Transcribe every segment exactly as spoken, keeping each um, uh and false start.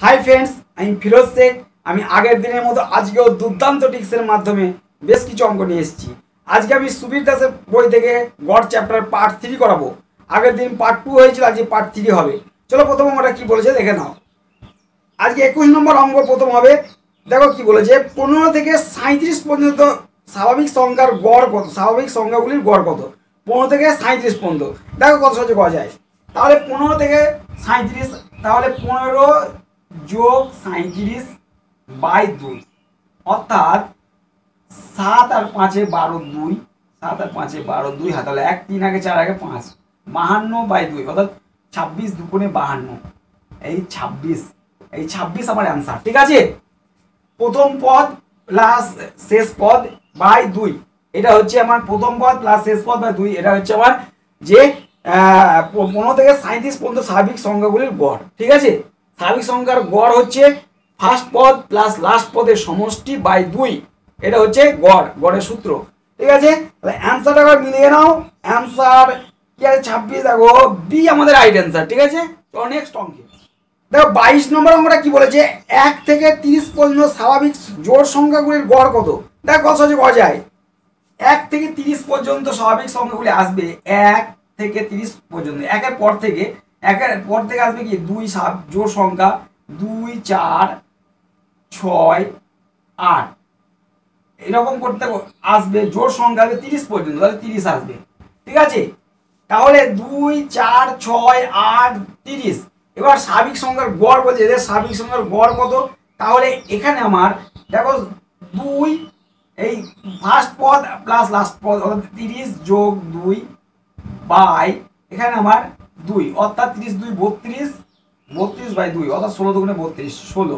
Hi friends আমি ফিরোজ শেখ। আমি আগের দিনের মতো আজকেও দুর্দান্ত টিক্সের মাধ্যমে বেশ কিছু অঙ্ক নিয়ে এসেছি। আজকে আমি সুবীর দাসের বই থেকে গড় চ্যাপ্টার পার্ট থ্রি করাবো। আগের দিন পার্ট টু হয়েছিল, আজকে পার্ট থ্রি হবে। চলো প্রথম অঙ্কটা কি বলেছে দেখে নাও। আজকে একুশ নম্বর অঙ্ক প্রথম হবে। দেখো কি বলেছে, পনেরো থেকে সাঁত্রিশ পর্যন্ত স্বাভাবিক সংখ্যার গড় কত, স্বাভাবিক সংখ্যাগুলির গড় কত। পনেরো থেকে সাঁত্রিশ পর্যন্ত দেখো কত সহজে করা যায়। তাহলে পনেরো থেকে সাঁত্রিশ, তাহলে পনেরো যোগ সাঁত্রিশ বাই দুই, অর্থাৎ সাত আর পাঁচে বারো দুই, সাত আর পাঁচে বারো দুই হাত, তাহলে এক তিন আগে চার আগে পাঁচ, বাহান্ন বাই দুই অর্থাৎ ছাব্বিশ দুগুণে বাহান্ন, এই ছাব্বিশ, এই ছাব্বিশ আমার অ্যান্সার। ঠিক আছে, প্রথম পদ প্লাস শেষ পদ বাই দুই, এটা হচ্ছে আমার প্রথম পদ প্লাস শেষ পদ বাই দুই, এটা হচ্ছে আমার যে পনেরো থেকে সাঁত্রিশ পর্যন্ত স্বাভাবিক সংখ্যাগুলির গড়। ঠিক আছে, স্বাভাবিক সংখ্যার গড় হচ্ছে ফার্স্ট পদ প্লাস লাস্ট পদের সমষ্টি বাই দুই, এটা হচ্ছে গড়, গড়ের সূত্র। ঠিক আছে, তাহলে অ্যান্সারটা আবার মিলিয়ে নাও। অ্যান্সার কি আছে ছাব্বিশ, দেখো বি আমাদের রাইট অ্যান্সার। ঠিক আছে, তো নেক্সট অঙ্কে দেখো বাইশ নম্বর অঙ্কটা কি বলেছে, এক থেকে তিরিশ পর্যন্ত স্বাভাবিক জোড় সংখ্যাগুলির গড় কত। দেখো কত সহজে করা যায়। এক থেকে তিরিশ পর্যন্ত স্বাভাবিক সংখ্যাগুলি আসবে, এক থেকে তিরিশ পর্যন্ত, একের পর থেকে একের পর থেকে আসবে কি দুই সাত জোড় সংখ্যা, দুই চার ছয় আট, এরকম করতে আসবে জোড় সংখ্যা আসবে তিরিশ পর্যন্ত, তাহলে তিরিশ আসবে। ঠিক আছে, তাহলে দুই চার ছয় আট তিরিশ। এবার স্বাভাবিক সংখ্যার গড় বলছে, এদের স্বাভাবিক সংখ্যার গড় কত। তাহলে এখানে আমার দেখো দুই, এই ফার্স্ট পদ প্লাস লাস্ট পদ অর্থাৎ তিরিশ যোগ দুই বাই এখানে আমার দুই, অর্থাৎ তিরিশ দুই বত্রিশ, বত্রিশ বাই দুই অর্থাৎ ষোলো দুগুণে বত্রিশ, ষোলো,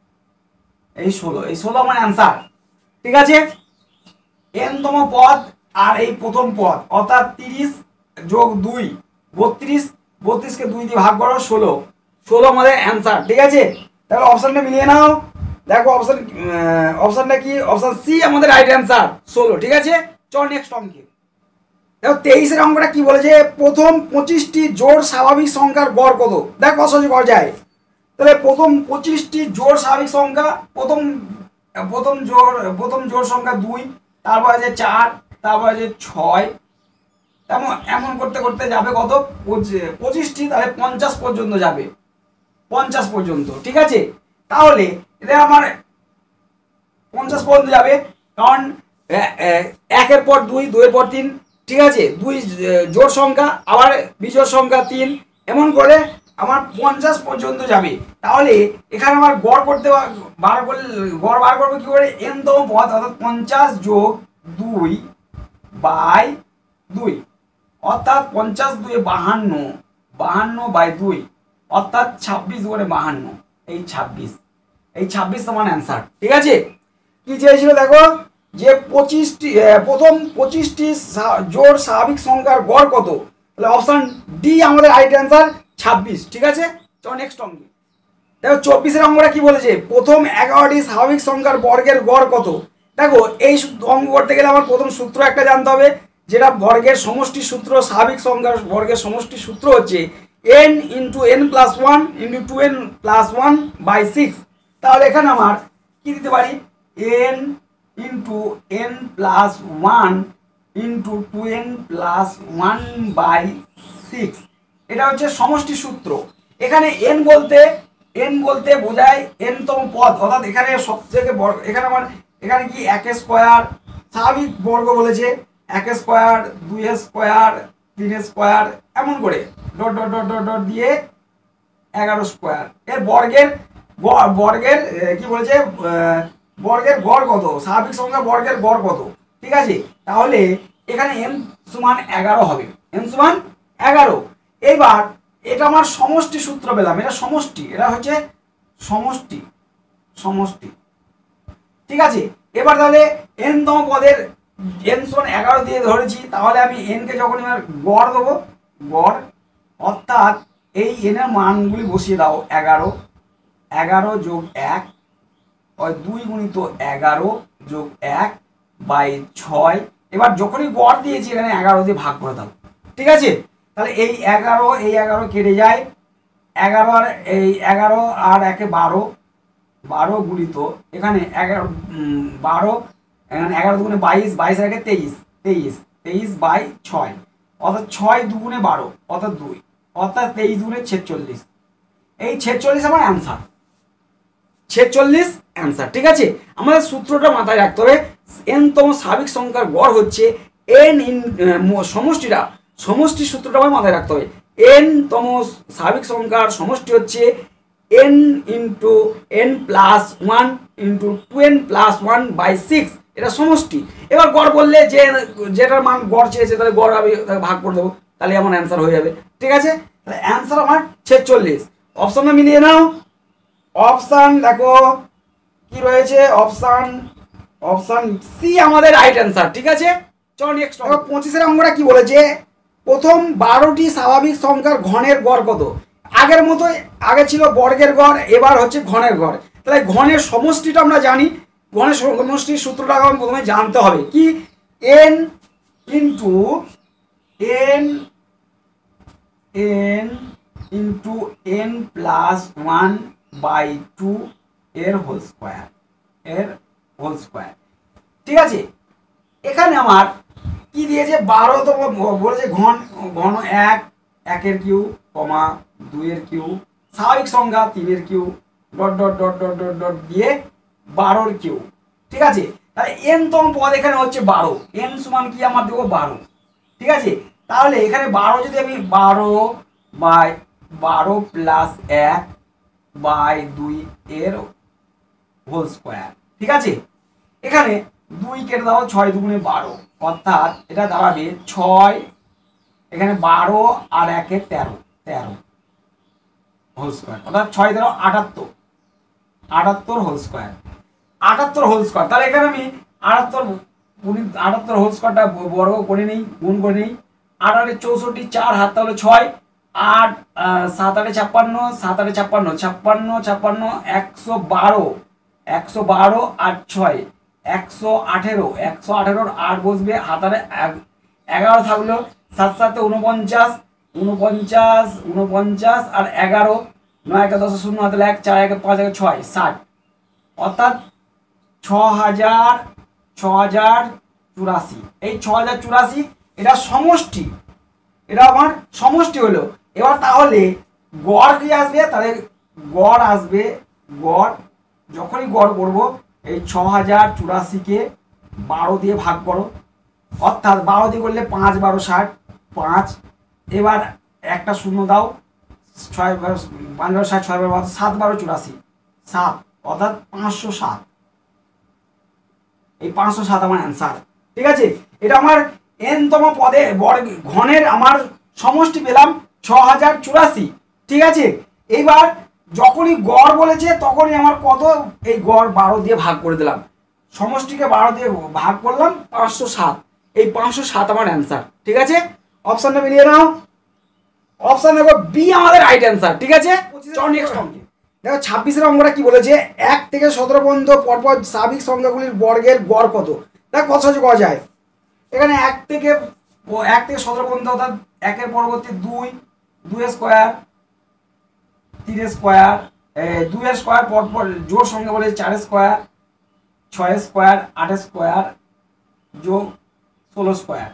এই ষোলো, এই ষোলো আমার অ্যান্সার। ঠিক আছে, এনতম পদ আর এই প্রথম পদ অর্থাৎ তিরিশ যোগ দুই বত্রিশ, বত্রিশকে দুই দিয়ে ভাগ করো ষোলো, ষোলো আমাদের অ্যান্সার। ঠিক আছে, তাহলে অপশানটা মিলিয়ে নাও। দেখো অপশান অপশানটা কি, অপশান সি আমাদের রাইট অ্যান্সার, ষোলো। ঠিক আছে, চল নেক্সট অঙ্কে দেখো তেইশের অঙ্কটা কি বলেছে, প্রথম পঁচিশটি জোড় স্বাভাবিক সংখ্যার গড় কত। দেখো কত সহজে করা যায়। তাহলে প্রথম পঁচিশটি জোড় স্বাভাবিক সংখ্যা, প্রথম প্রথম জোড় প্রথম জোড় সংখ্যা দুই, তারপর আছে চার, তারপর আছে ছয়, তেমন এমন করতে করতে যাবে কত পঁচিশটি, তাহলে পঞ্চাশ পর্যন্ত যাবে, পঞ্চাশ পর্যন্ত। ঠিক আছে, তাহলে এটা আমার পঞ্চাশ পর্যন্ত যাবে, কারণ একের পর দুই, দুইয়ের পর তিন। ঠিক আছে, দুই জোড় সংখ্যা আবার বিজোড় সংখ্যা তিন, এমন করে আমার পঞ্চাশ পর্যন্ত যাবে। তাহলে এখানে আমার গড় করতে বার করলে গড় বার করবো কি করে, এনতম পদ অর্থাৎ পঞ্চাশ যোগ দুই বাই দুই, অর্থাৎ পঞ্চাশ দুই বাহান্ন, বাহান্ন বাই দুই অর্থাৎ ছাব্বিশ করে বাহান্ন, এই ছাব্বিশ, এই ছাব্বিশ তোমার অ্যান্সার। ঠিক আছে, কি চেয়েছিল দেখো যে পঁচিশটি প্রথম পঁচিশটি জোড় স্বাভাবিক সংখ্যার গড় কত, তাহলে অপশান ডি আমাদের রাইট অ্যান্সার ছাব্বিশ। ঠিক আছে, চলো নেক্সট অঙ্কে দেখো চব্বিশের অঙ্কটা কি বলেছে, প্রথম এগারোটি স্বাভাবিক সংখ্যার বর্গের গড় কত। দেখো এই অঙ্ক করতে গেলে আমার প্রথম সূত্র একটা জানতে হবে, যেটা বর্গের সমষ্টি সূত্র, স্বাভাবিক সংখ্যার বর্গের সমষ্টি সূত্র হচ্ছে n into n plus one into two n plus one by six. তাহলে এখানে আমার কি দিতে পারি, n into n plus one into two n plus one by six, এটা হচ্ছে সমষ্টি সূত্র। এখানে এন বলতে এন বলতে বোঝায় এনতম পদ, অর্থাৎ এখানে সব থেকে বড়, এখানে আমার এখানে কি এক স্কোয়ার স্বাভাবিক বর্গ বলেছে, এক স্কোয়ার দুই স্কোয়ার তিন স্কোয়ার এমন করে dot dot dot dot dot দিয়ে এগারো স্কোয়ার, এর বর্গের বর্গের কি বলেছে, বর্গের গড় কত, স্বাভাবিক সংখ্যা বর্গের গড় কত। ঠিক আছে, তাহলে এখানে এন সমান এগারো হবে, এন সমান এগারো। এইবার এটা আমার সমষ্টি সূত্র পেলাম, এটা সমষ্টি, এটা হচ্ছে সমষ্টি, সমষ্টি। ঠিক আছে, এবার তাহলে এন তম পদের এন সমান এগারো দিয়ে ধরেছি, তাহলে আমি এনকে যখন এবার গড় দেবো, গড় অর্থাৎ এই এনের মানগুলি বসিয়ে দাও, এগারো, এগারো যোগ এক, ওই দুই গুণিত এগারো যোগ এক বাই ছয়। এবার যখনই গড় দিয়েছি এখানে এগারো দিয়ে ভাগ করে দাও। ঠিক আছে, তাহলে এই এগারো এই এগারো কেটে যায়, এগারো আর এই এগারো আর একে বারো, বারো গুণিত এখানে এগারো বারো, এখানে এগারো দুগুণে বাইশ, বাইশ একে তেইশ, তেইশ তেইশ বাই ছয়, অর্থাৎ ছয় দুগুণে বারো অর্থাৎ দুই, অর্থাৎ তেইশ দুগুণে ছেচল্লিশ। এই ছেচল্লিশ আমার অ্যান্সার, ছেচল্লিশ অ্যান্সার। ঠিক আছে, আমাদের সূত্রটা মাথায় রাখতে হবে। এনতম স্বাভাবিক সংখ্যার গড় হচ্ছে এন ইন সমষ্টিটা, সমষ্টি সূত্রটা আমার মাথায় রাখতে হবে। এন তম স্বাভাবিক সংখ্যার সমষ্টি হচ্ছে n into n plus one into two n plus one by six, এটা সমষ্টি। এবার গড় বললে যে যেটার মান গড় চেয়েছে তাহলে গড় আমি ভাগ করে দেবো, তাহলে আমার অ্যান্সার হয়ে যাবে। ঠিক আছে, তাহলে অ্যান্সার আমার ছেচল্লিশ। অপশানটা মিলিয়ে নাও। অপশান দেখো কি রয়েছে, অপশান অপশান সি আমাদের রাইট অ্যান্সার। ঠিক আছে, চলো নেক্সট। দেখো পঁচিশের অঙ্কটা কি বলেছে, প্রথম বারোটি স্বাভাবিক সংখ্যার ঘনের গড় কত। আগের মতোই, আগে ছিল বর্গের গড়, এবার হচ্ছে ঘনের গড়। তাহলে ঘনের সমষ্টিটা আমরা জানি, ঘনের সমষ্টির সূত্রটা আমার প্রথমে জানতে হবে কি, n into n n into n plus one by two এর হোল স্কোয়ার, এর হোল স্কোয়ার। ঠিক আছে, এখানে আমার কি দিয়েছে, বারো তো বলেছে ঘন, ঘন এক, একের কিউ কমা দুইয়ের কিউ, স্বাভাবিক সংখ্যা তিনের cube, dot dot dot dot dot dot দিয়ে বারোর কিউ। ঠিক আছে, তাহলে এন তম পদ এখানে হচ্ছে বারো, এন সমান কি আমার দেবো বারো। ঠিক আছে, তাহলে এখানে বারো যদি আমি বারো বাই বারো প্লাস এক বাই দুই এর হোল স্কোয়ার। ঠিক আছে, এখানে দুই কেটে দাও, ছয় দুগুণে বারো, অর্থাৎ এটা দাঁড়াবে ছয়, এখানে বারো আর একে তেরো, তেরো হোল স্কোয়ার, অর্থাৎ ছয় তেরো আটাত্তর, আটাত্তর হোল স্কোয়ার, আটাত্তর হোল স্কোয়ার। তাহলে এখানে আমি আটাত্তর আটাত্তর হোল স্কোয়ারটা বর্গ করে নিই, গুণ করে নিই। আট আটে চৌষট্টি, চার হাত তাহলে ছয়, আট সাত আটে ছাপ্পান্ন, সাত আটে ছাপ্পান্ন, ছাপ্পান্ন ছাপ্পান্ন একশো বারো, একশো বারো আট ছয় একশো আঠেরো, একশো আঠেরোর আট বসবে, হাতারে এগারো থাকলো, সাত সাতে উনপঞ্চাশ, উনপঞ্চাশ উনপঞ্চাশ আর এগারো, নয় একে দশ শূন্য হাতে এক, চার একে পাঁচ একে ছয়, ষাট, অর্থাৎ ছ হাজার ছ হাজার চুরাশি। এই ছ হাজার চুরাশি এটা সমষ্টি, এটা আমার সমষ্টি হলো। এবার তাহলে গড় কি আসবে, তাহলে গড় আসবে, গড় যখনই গড় করবো এই ছ হাজার চুরাশিকে বারো দিয়ে ভাগ করো, অর্থাৎ বারো দিয়ে করলে পাঁচ বারো ষাট, পাঁচ, এবার একটা শূন্য দাও, ছয় বারো পাঁচ বারো ষাট, ছয় বারো সাত বারো চুরাশি, সাত, অর্থাৎ পাঁচশো সাত। এই পাঁচশো সাত আমার অ্যান্সার। ঠিক আছে, এটা আমার এনতম পদে বর্গ ঘনের আমার সমষ্টি পেলাম ছ হাজার চুরাশি। ঠিক আছে, এইবার যখনই গড় বলেছে তখনই আমার কত, এই গড় বারো দিয়ে ভাগ করে দিলাম, সমষ্টিকে বারো দিয়ে ভাগ করলাম, পাঁচশো সাত। এই পাঁচশো সাত আমার অ্যান্সার। ঠিক আছে, অপশানটা মিলিয়ে নাও। অপশান দেখো বি আমাদের রাইট অ্যান্সার। ঠিক আছে, নেক্সট অঙ্কে দেখো ছাব্বিশের অঙ্কটা কি বলেছে, এক থেকে সতেরো পর্যন্ত পরপর স্বাভাবিক সংখ্যাগুলির বর্গের গড় কত। দেখ কত সহজে করা যায়, এখানে এক থেকে এক থেকে সতেরো পর্যন্ত, অর্থাৎ একের পরবর্তী দুই, দুই স্কোয়ার, তিন স্কোয়ার, দুইয়ের স্কোয়ার পরপর জোর সংখ্যা বলে চার স্কোয়ার, ছয় স্কোয়ার, আট স্কোয়ার যোগ ষোলো স্কোয়ার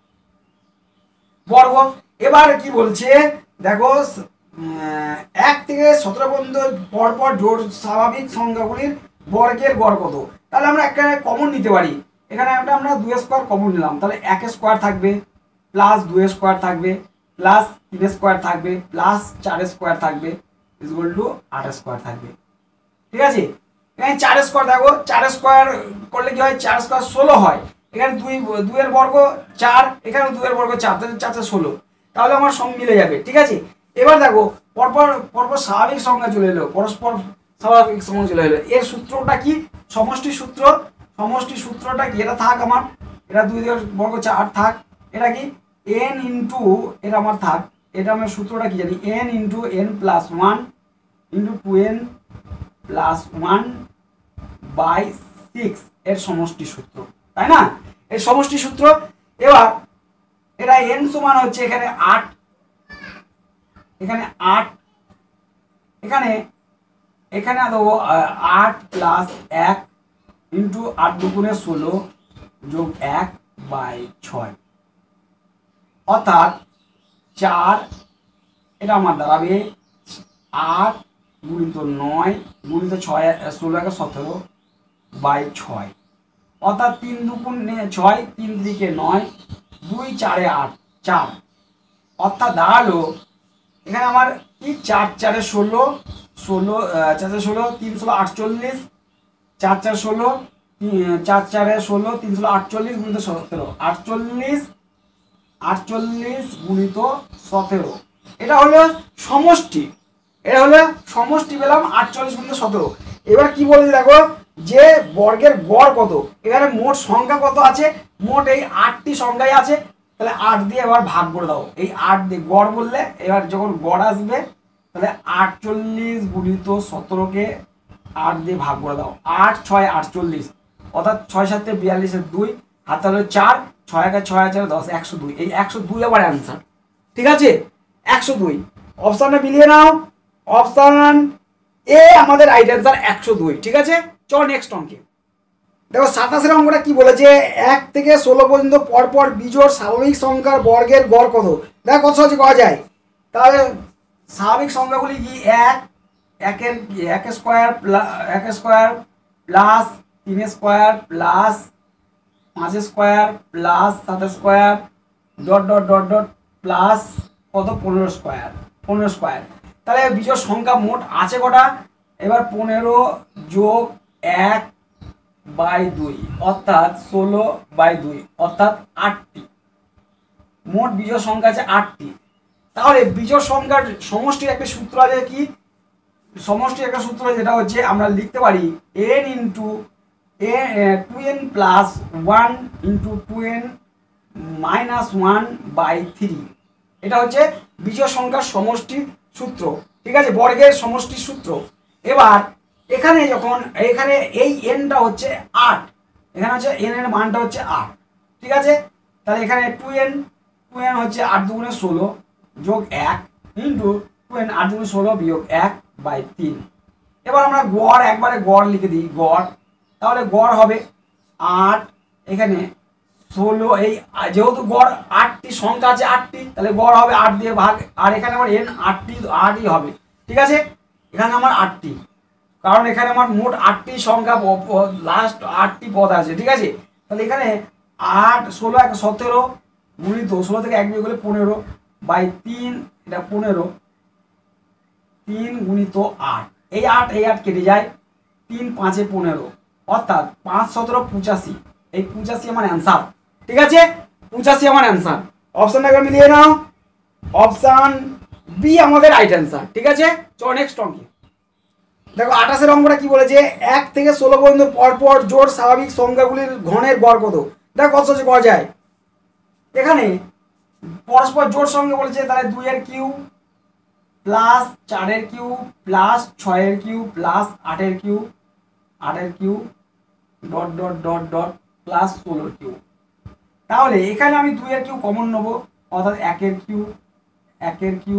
বর্গ। এবার কি বলছে দেখো, এক থেকে সতেরো পর্যন্ত পরপর জোর স্বাভাবিক সংখ্যাগুলির বর্গের গড় কত। তাহলে আমরা একটা কমন নিতে পারি, এখানে একটা আমরা দুই স্কোয়ার কমন নিলাম, তাহলে এক স্কোয়ার থাকবে, প্লাস দুই স্কোয়ার থাকবে, প্লাস তিন স্কোয়ার থাকবে, প্লাস চার স্কোয়ার থাকবে, ইকুয়াল টু আট স্কোয়ার থাকবে। ঠিক আছে, এখানে চার স্কোয়ার দেখো, চার স্কোয়ার করলে কি হয়, চার স্কোয়ার ষোলো হয়, এখানে দুই দুইয়ের বর্গ চার, এখানে দুইয়ের বর্গ চার, তাহলে চারটা ষোলো, তাহলে আমার সঙ্গে মিলে যাবে। ঠিক আছে, এবার দেখো পরপর পরপর স্বাভাবিক সংখ্যা চলে এলো, পরস্পর স্বাভাবিক সংখ্যা চলে এলো, এর সূত্রটা কি, সমষ্টি সূত্র, সমষ্টি সূত্রটা কি, এটা থাক আমার, এটা দুই বর্গ চার থাক, এটা কি এন ইন্টু, এটা আমার থাক, এটা আমার সূত্রটা কি জানি, n into n plus one into two n plus one by six এর সমষ্টি সূত্র, তাই না, এর সমষ্টি সূত্র। এবার এটা এন সমান হচ্ছে এখানে আট, এখানে আট এখানে এখানে দেবো আট প্লাস এক ইন্টু আট দুগুণে ষোলো যোগ এক বাই ছয়, অর্থাৎ চার, এটা আমার দাঁড়াবে আট গুণিত নয় গুণিত ছয়, ষোলো একে সতেরো বাই ছয়, অর্থাৎ তিন দুগুণে ছয়, তিন দিকে নয়, দুই চারে আট, চার, অর্থাৎ দাঁড়ালো এখানে আমার কি চার চারে ষোলো, ষোলো চার চার ষোলো, তিন ষোলো আটচল্লিশ, চার চার ষোলো, চার চারে ষোলো, তিন ষোলো আটচল্লিশ গুণিত সতেরো, আটচল্লিশ আটচল্লিশ গুণিত সতেরো, এটা হলো সমষ্টি, এটা হলো সমষ্টি পেলাম আটচল্লিশ গুণিত সতেরো। এবার কি বলেছে দেখো, যে বর্গের গড় কত, এখানে মোট সংখ্যা কত আছে, মোট এই আটটি সংখ্যাই আছে, তাহলে আট দিয়ে এবার ভাগ করে দাও, এই আট দিয়ে গড় বললে এবার যখন গড় আসবে তাহলে আটচল্লিশ গুণিত সতেরোকে আট দিয়ে ভাগ করে দাও, আট ছয় আটচল্লিশ, অর্থাৎ ছয় সাতে বিয়াল্লিশের দুই, হাতে হলো চার, ছয় একে ছয় চার দশ, একশো দুই, এই একশো দুই আবার অ্যান্সার, ঠিক আছে, একশো দুই। অপশানটা মিলিয়ে নাও, অপশান এ আমাদের রাইট অ্যান্সার একশো দুই, ঠিক আছে। চল নেক্সট অঙ্কে দেখো, সাতাশের অঙ্কটা কি বলেছে, এক থেকে ষোলো পর্যন্ত পরপর বিজোড় স্বাভাবিক সংখ্যার বর্গের গড় কত, দেখো কত সহজে করা যায়। তাহলে স্বাভাবিক সংখ্যাগুলি কি, এক, একের এক স্কোয়ার প্লাস এক স্কোয়ার প্লাস তিন স্কোয়ার প্লাস পাঁচ স্কোয়ার প্লাস সাত square dot dot dot dot plus কত পনেরো স্কোয়ার, পনেরো স্কোয়ার, তাহলে বিজোড় সংখ্যা মোট আছে কটা, এবার পনেরো যোগ এক বাই দুই, অর্থাৎ ষোলো বাই দুই, অর্থাৎ আটটি, মোট বিজোড় সংখ্যা আছে আটটি। তাহলে বিজোড় সংখ্যার সমষ্টির একটা সূত্র আছে, কি সমষ্টির একটা সূত্র যেটা হচ্ছে আমরা লিখতে পারি n into a two n plus one into two n minus one by three, এটা হচ্ছে বিজোড় সংখ্যার সমষ্টি সূত্র, ঠিক আছে, বর্গের সমষ্টির সূত্র। এবার এখানে যখন এখানে এই এনটা হচ্ছে আট, এখানে হচ্ছে এন এর মানটা হচ্ছে আট, ঠিক আছে, তাহলে এখানে টু এন টু এন হচ্ছে আট দুগুণে ষোলো যোগ এক ইন্টু টু এন আট দুগুণে ষোলো বিয়োগ এক বাই তিন। এবার আমরা গড় একবারে গড় লিখে দিই, গড়, তাহলে গড় হবে আট, এখানে ষোলো, এই যেহেতু গড় আটটি সংখ্যা আছে আটটি, তাহলে গড় হবে আট দিয়ে ভাগ, আর এখানে আমার এন আটটি আটই হবে, ঠিক আছে, এখানে আমার আটটি, কারণ এখানে আমার মোট আটটি সংখ্যা লাস্ট আটটি পদ আছে, ঠিক আছে, তাহলে এখানে আট ষোলো এক সতেরো গুণিত ষোলো থেকে এক বিয়োগ করলে পনেরো বাই তিন, এটা পনেরো, তিন গুণিত আট, এই আট এই আট কেটে যায়, তিন পাঁচে পনেরো, অর্থাৎ পাঁচ সতেরো পঁচাশি, এই পঁচাশি আমার অ্যান্সার, ঠিক আছে, পঁচাশি আমার অ্যান্সার। অপশানটা একবার মিলিয়ে নাও, অপশান বি আমাদের রাইট অ্যান্সার, ঠিক আছে। চলো নেক্সট অঙ্কে দেখো, আঠাশের অঙ্কটা কি বলেছে, এক থেকে ষোলো পর্যন্ত পরপর জোড় স্বাভাবিক সংখ্যাগুলির ঘনের গড় কত, দেখো কত সহজে করা যায়। এখানে পরস্পর জোড় সংখ্যা বলেছে, তাহলে দুইয়ের কিউ প্লাস চারের কিউ প্লাস ছয়ের কিউ প্লাস আটের কিউ, আটের cube dot dot dot dot plus ষোলোর কিউ, তাহলে এখানে আমি দুইয়ের কিউ কমন নেবো, অর্থাৎ একের কিউ একের কিউ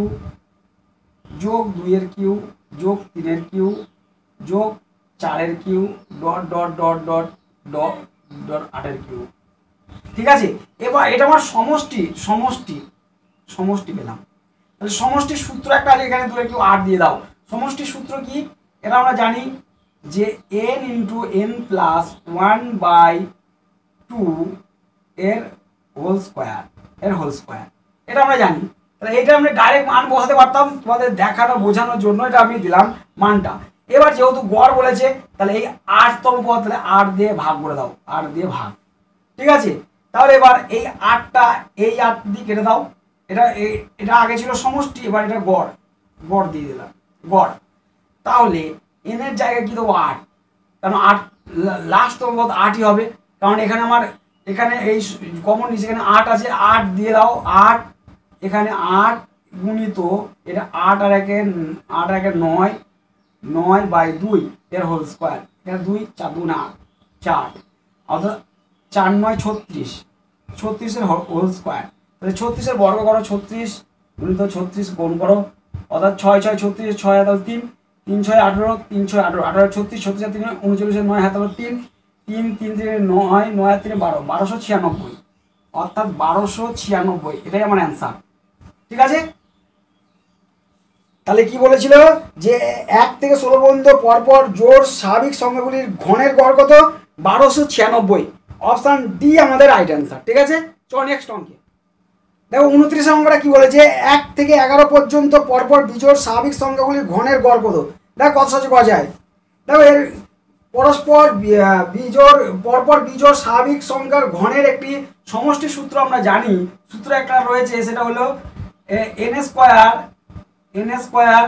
যোগ দুইয়ের কিউ যোগ তিনের কিউ যোগ চারের cube dot dot dot dot dot dot আটের কিউ, ঠিক আছে। এবার এটা আমার সমষ্টি সমষ্টি সমষ্টি পেলাম, তাহলে সমষ্টির সূত্র একটা আছে, এখানে দুইয়ের কিউ আট দিয়ে দাও। সমষ্টির সূত্র কি, এটা আমরা জানি যে n into n plus one by two এর হোল স্কোয়ার, এর হোল স্কোয়ার, এটা আমরা জানি, তাহলে এটা আমরা ডাইরেক্ট মান বসাতে পারতাম, তোমাদের দেখানো বোঝানোর জন্য এটা আমি দিলাম মানটা। এবার যেহেতু গড় বলেছে, তাহলে এই আটতম পদ, তাহলে আট দিয়ে ভাগ করে দাও, আট দিয়ে ভাগ, ঠিক আছে। তাহলে এবার এই আটটা এই আট দিয়ে কেটে দাও, এটা এটা আগে ছিল সমষ্টি, এবার এটা গড়, গড় দিয়ে দিলাম গড়, তাহলে এনের জায়গায় কি দেবো আট, কারণ আট লাস্ট তম পদ আটই হবে, কারণ এখানে আমার এখানে এই কমন নিচে এখানে আট আছে, আট দিয়ে দাও, আট এখানে আট গুণিত এটা আট আর একে আট আর একে নয়, নয় বাই দুই এর হোল স্কোয়ার, এটা দুই চার দু না চার, অর্থাৎ চার নয় ছত্রিশ, ছত্রিশের হোল স্কোয়ার, তাহলে ছত্রিশের বর্গ করো, ছত্রিশ গুণিত ছত্রিশ গুণ করো, অর্থাৎ ছয় ছয় ছত্রিশ, ছয় হাত তিন, তিন ছয় আঠেরো, তিন ছয় আঠেরো, আঠারো ছত্রিশ, ছত্রিশ তিন উনচল্লিশ, নয় হাত তিন, তিন তিন তিনে নয়, নয় হাত তিনে বারো, বারোশো ছিয়ানব্বই, অর্থাৎ বারোশো ছিয়ানব্বই এটাই আমার অ্যান্সার। ঠিক আছে, তাহলে কি বলেছিল যে এক থেকে ষোলো পর্যন্ত পরপর জোড় স্বাভাবিক সংখ্যাগুলির ঘনের গড় কত? বারোশো ছিয়ানব্বই। অপশান ডি আমাদের রাইট অ্যান্সার। ঠিক আছে, চল নেক্সট অঙ্কে দেখো উনত্রিশ অঙ্কটা কি বলেছে, এক থেকে এগারো পর্যন্ত পরপর বিজোড় স্বাভাবিক সংখ্যাগুলির ঘনের গড় কত? দেখো কত সহজে করা যায়। দেখো এর পরস্পর বিজোড় পরপর বিজোড় স্বাভাবিক সংখ্যার ঘনের একটি সমষ্টি সূত্র আমরা জানি, সূত্র একটা রয়েছে, সেটা হলো n square n square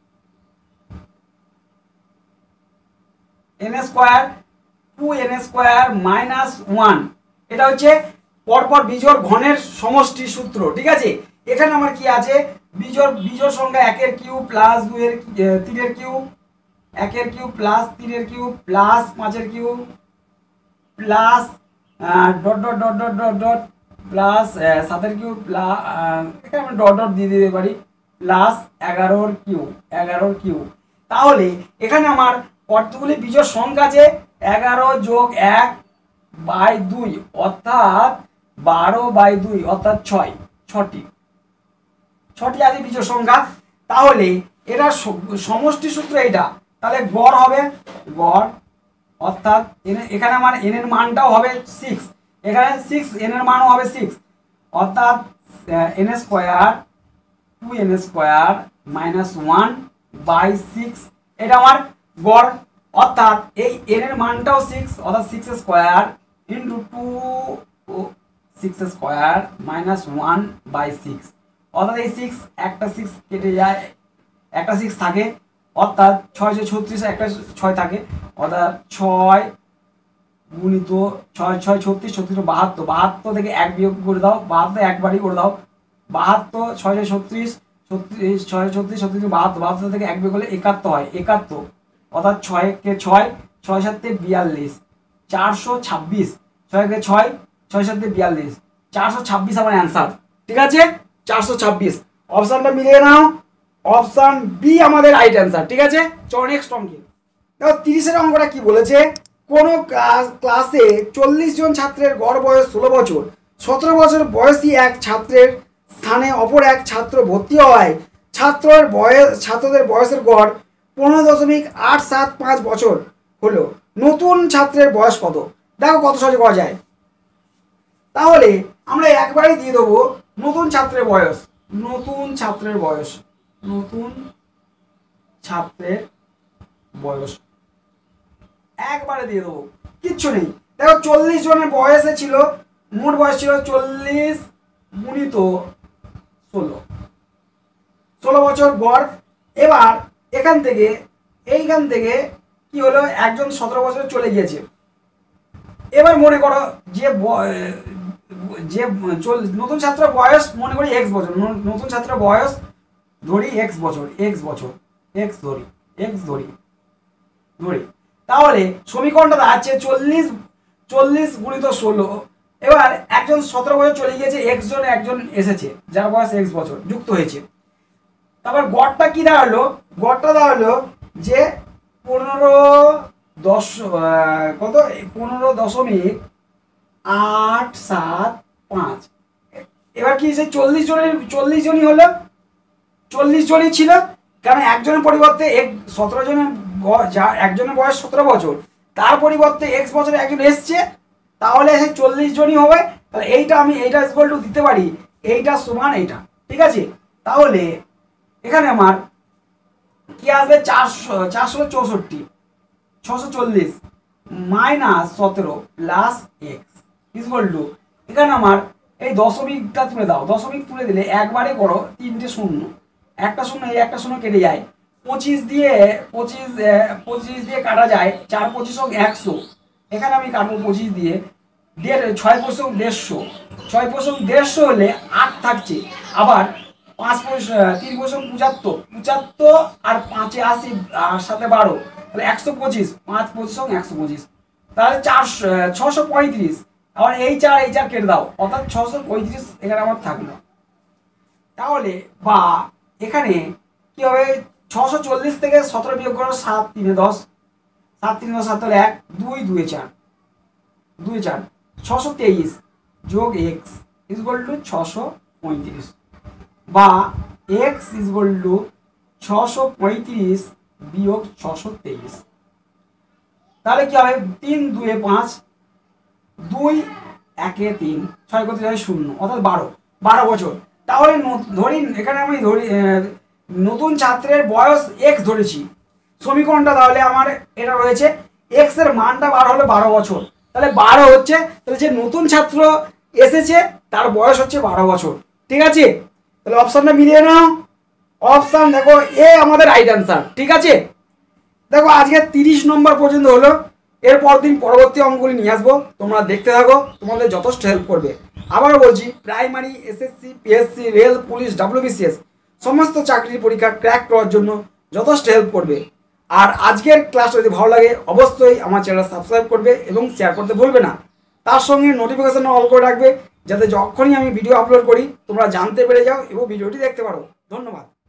n square two n square minus one, এটা হচ্ছে পরপর বিজোড় ঘনের সমষ্টি সূত্র। ঠিক আছে, এখানে আমার কি আছে, বিজোড় বিজোড় সংখ্যা একের কিউব প্লাস দুইয়ের তিনের কিউব, একের কিউব প্লাস তিনের কিউব প্লাস পাঁচের cube plus dot dot dot dot dot dot plus সাতের কিউব প্লাস এখানে আমরা ডট ডট দিয়ে দিতে পারি প্লাস এগারোর কিউব, এগারোর কিউব। তাহলে এখানে আমার কতগুলি বিজোড় সংখ্যা আছে, এগারো যোগ এক বাই দুই অর্থাৎ বারো বাই দুই অর্থাৎ ছয়, ছটি ছটি আছে বিজোড় সংখ্যা। তাহলে এটা সমষ্টি সূত্র এইটা, তাহলে গড় হবে গড় অর্থাৎ এখানে আমার এন এর মানটাও হবে সিক্স, এখানে সিক্স এন এর মানও হবে সিক্স, অর্থাৎ n square two n square minus one by six, এটা আমার গড়। অর্থাৎ এই এন এর মানটাও সিক্স, অর্থাৎ six square into two six square minus one by six, অর্থাৎ এই সিক্স একটা সিক্স কেটে যায়, একটা সিক্স থাকে, অর্থাৎ ছয় ছয় ছত্রিশ, একটা ছয় থাকে, অর্থাৎ ছয় গুণিত ছয় ছয় ছত্রিশ, ছত্রিশ বাহাত্তর, বাহাত্তর থেকে এক বিয়োগ করে দাও, বাহাত্তর একবারই করে দাও, বাহাত্তর ছয় ছয় ছত্রিশ, ছত্রিশ ছয় ছত্রিশ ছত্রিশ বাহাত্তর, বাহাত্তর থেকে এক বিয়োগ করলে একাত্তর হয়, একাত্তর, অর্থাৎ ছয়কে ছয়, ছয় সাতে বিয়াল্লিশ, চারশো ছাব্বিশ, ছয়কে ছয়, ছয় সাতে বিয়াল্লিশ, চারশো ছাব্বিশ আমার অ্যান্সার। ঠিক আছে, চারশো ছাব্বিশ অপশানটা মিলিয়ে নাও, অপশান বি আমাদের রাইট অ্যান্সার। ঠিক আছে, চলো নেক্সট অঙ্কে দেখো তিরিশের অঙ্কটা কি বলেছে, কোনো ক্লাসে চল্লিশ জন ছাত্রের গড় বয়স ষোলো বছর, সতেরো বছর বয়সী এক ছাত্রের স্থানে অপর এক ছাত্র ভর্তি হওয়ায় ছাত্রের বয়স ছাত্রদের বয়সের গড় পনেরো দশমিক আট সাত পাঁচ বছর হলো, নতুন ছাত্রের বয়স কত? দেখো কত সহজে করা যায়। তাহলে আমরা একবারই দিয়ে দেবো নতুন ছাত্রের বয়স, নতুন ছাত্রের বয়স নতুন ছাত্রের বয়স একবারে দিয়ে দেবো, কিচ্ছু নেই। দেখো চল্লিশ জনের বয়সে ছিল, মোট বয়স ছিল চল্লিশ গুণিত ষোলো, ষোলো বছর গড়। এবার এখান থেকে এইখান থেকে কি হলো, একজন সতেরো বছর চলে গিয়েছে, এবার মনে করো যে যে নতুন ছাত্র বয়স মনে করি এক্স বছর, নতুন ছাত্র বয়স ধরি এক্স বছর, এক্স বছর এক্স ধরি এক্স ধরি ধরি তাহলে সমীকরণটা দাঁড়াচ্ছে চল্লিশ চল্লিশ গুণিত ষোলো। এবার একজন সতেরো বছর চলে গিয়েছে, এক্স জন একজন এসেছে যার বয়স এক্স বছর যুক্ত হয়েছে। তারপর গড়টা কি দাঁড়ালো, গড়টা দাঁড়ালো যে পনেরো দশ কত পনেরো দশমিক আট সাত পাঁচ। এবার কি সেই চল্লিশ জনের চল্লিশ জনই হলো, চল্লিশ জনই ছিল, কারণ একজনের পরিবর্তে এক সতেরো জনের যা একজনের বয়স সতেরো বছর, তার পরিবর্তে এক্স বছরে একজন এসছে, তাহলে সেই চল্লিশ জনই হবে। তাহলে এইটা আমি এইটা ইকুয়াল টু দিতে পারি, এইটা সমান এইটা। ঠিক আছে, তাহলে এখানে আমার কি আসবে, চারশো চারশো চৌষট্টি, ছশো চল্লিশ মাইনাস সতেরো প্লাস এক্স ইকুয়াল টু, এখানে আমার এই দশমিকটা তুলে দাও, দশমিক তুলে দিলে একবারে করো তিনটে শূন্য, একটা শূন্য এই একটা শূন্য কেটে যায়, পঁচিশ দিয়ে পঁচিশ পঁচিশ দিয়ে কাটা যায়, চার পঁচিশ হোক একশো, এখানে আমি কাটবো পঁচিশ দিয়ে, দেড় ছয় পঁচিশ দেড়শো, ছয় পঁচিশ দেড়শো হলে আট থাকছে, আবার পাঁচ পঁচিশ তিন পঁচিশ পঁচাত্তর, পঁচাত্তর আর পাঁচে আশি আর সাথে বারো, তাহলে একশো পঁচিশ, পাঁচ পঁচিশ হোক একশো পঁচিশ, তাহলে চারশো ছশো পঁয়ত্রিশ, আবার এই চার এই চার কেটে দাও, অর্থাৎ ছশো পঁয়ত্রিশ এখানে আমার থাকলো। তাহলে বা এখানে কি হবে, ছশো চল্লিশ থেকে সতেরো বিয়োগ করো, সাত তিনে দশ, সাত তিনে দশ, সাত হলে এক, দুই দুয়ে চার, দুই চার, ছশো তেইশ যোগ এক্স ইজগল টু ছশো পঁয়ত্রিশ, বা এক্স ইজগল টু ছশো পঁয়ত্রিশ বিয়োগ ছশো তেইশ। তাহলে কি হবে, তিন দুয়ে পাঁচ, দুই একে তিন, ছয় করতে যায় শূন্য, অর্থাৎ বারো, বারো বছর। তাহলে ধরি এখানে আমি ধরি নতুন ছাত্রের বয়স এক্স ধরেছি, সমীকরণটা তাহলে আমার এটা রয়েছে এক্স এর মানটা বার হলো বারো বছর, তাহলে বারো হচ্ছে, তাহলে যে নতুন ছাত্র এসেছে তার বয়স হচ্ছে বারো বছর। ঠিক আছে, তাহলে অপশানটা মিলিয়ে নাও। অপশান দেখো এ আমাদের রাইট অ্যান্সার। ঠিক আছে, দেখো আজকে তিরিশ নম্বর পর্যন্ত হলো, এরপর দিন পরবর্তী অঙ্কগুলি নিয়ে আসবো, তোমরা দেখতে থাকো, তোমাদের যথেষ্ট হেল্প করবে। আবার বলছি, primary, SSC, PSC, rail, police, WBCS সমস্ত চাকরির পরীক্ষা ক্র্যাক করার জন্য যথেষ্ট হেল্প করবে। আর আজকের ক্লাস যদি ভালো লাগে অবশ্যই আমার চ্যানেল সাবস্ক্রাইব করবে এবং শেয়ার করতে ভুলবে না। তার সঙ্গে নোটিফিকেশন অল করে রাখবে, যাতে যখনই আমি ভিডিও আপলোড করি তোমরা জানতে পেরে যাও এবং ভিডিওটি দেখতে পারো। ধন্যবাদ।